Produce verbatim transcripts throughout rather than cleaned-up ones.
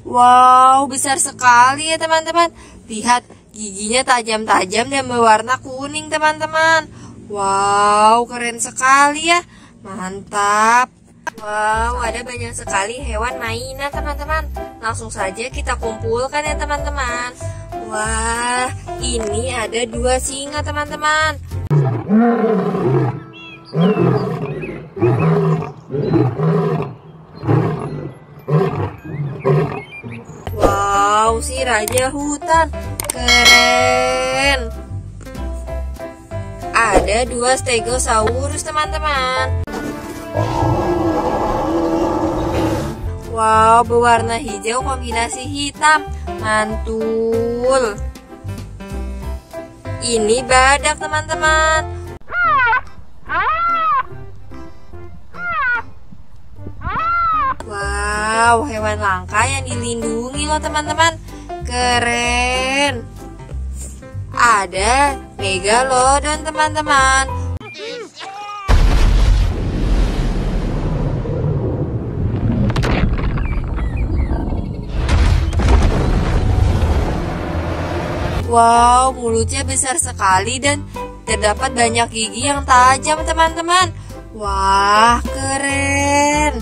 Wow, besar sekali ya teman-teman. Lihat, giginya tajam-tajam dan berwarna kuning teman-teman. Wow, keren sekali ya. Mantap. Wow, ada banyak sekali hewan mainan teman-teman. Langsung saja kita kumpulkan ya teman-teman. Wah, ini ada dua singa teman-teman. Wow, si raja hutan. Keren. Ada dua stegosaurus teman-teman. Wow, berwarna hijau kombinasi hitam. Mantul. Ini badak teman-teman. Wow, hewan langka yang dilindungi loh teman-teman. Keren. Ada megalodon teman-teman. Wow, mulutnya besar sekali dan terdapat banyak gigi yang tajam teman-teman. Wah, keren.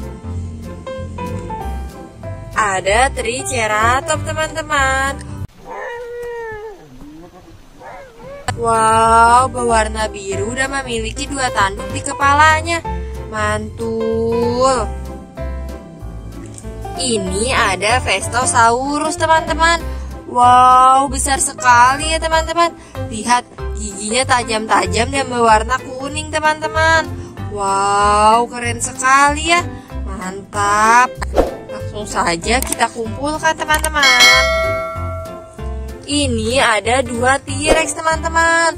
Ada triceratops teman-teman. Wow, berwarna biru dan memiliki dua tanduk di kepalanya. Mantul. Ini ada Vestosaurus teman-teman. Wow, besar sekali ya teman-teman. Lihat, giginya tajam-tajam dan berwarna kuning teman-teman. Wow, keren sekali ya. Mantap. Langsung saja kita kumpulkan teman-teman. Ini ada dua T-Rex teman-teman.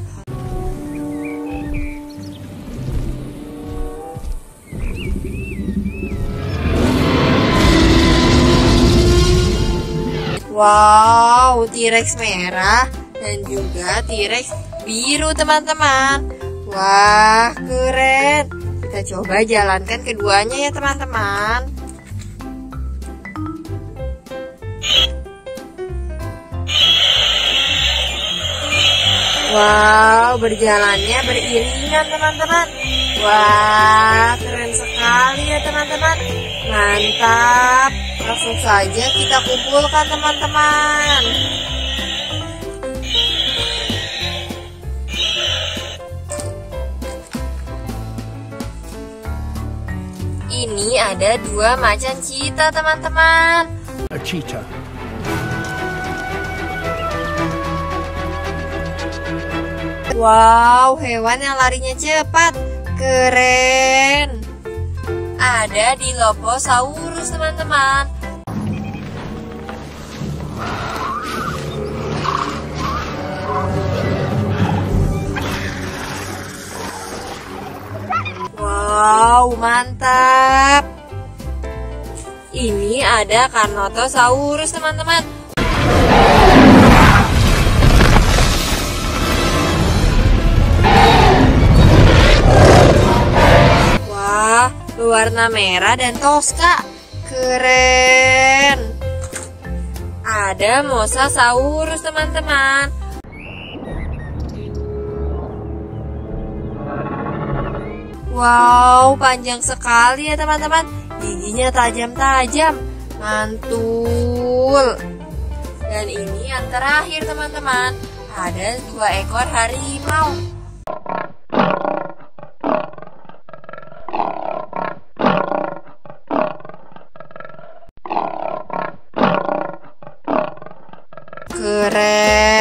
Wow, T-Rex merah dan juga T-Rex biru teman-teman. Wah, keren. Kita coba jalankan keduanya ya teman-teman. Wow, berjalannya beriringan teman-teman. Wah, keren sekali ya teman-teman. Mantap. Langsung saja kita kumpulkan teman-teman. Ini ada dua macan cheetah teman-teman. A cheetah. Wow, hewan yang larinya cepat. Keren. Ada Dilophosaurus teman-teman. Wow, mantap. Ini ada Carnotosaurus teman-teman. Wah, berwarna merah dan toska. Keren. Ada Mosasaurus teman-teman. Wow, panjang sekali ya teman-teman. Giginya tajam-tajam. Mantul. Dan ini yang terakhir teman-teman. Ada dua ekor harimau. Keren.